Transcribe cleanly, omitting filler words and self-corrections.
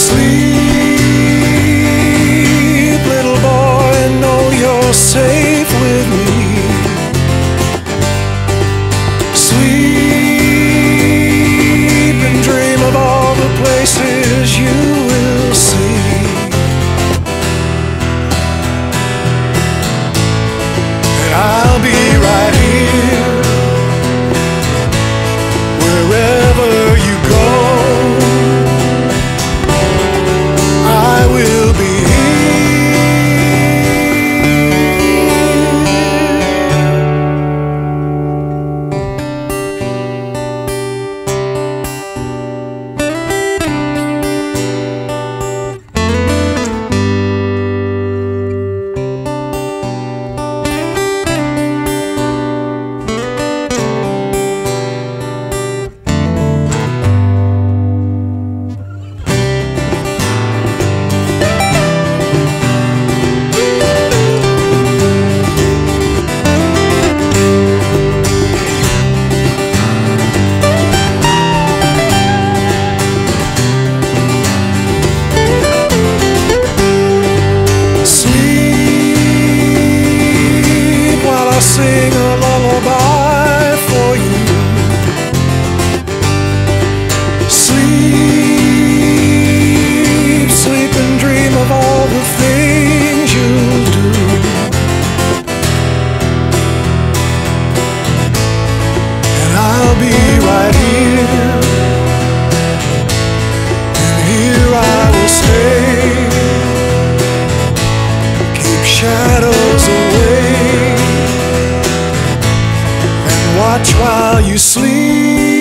Sleep, little boy, know you're safe with me. Sleep and dream of all the places you will see. And I'll be right here wherever you go. I will be sing a lullaby for you. Sleep, sleep and dream of all the things you'll do. And I'll be right here, and here I will stay. Keep shadows away, watch while you sleep.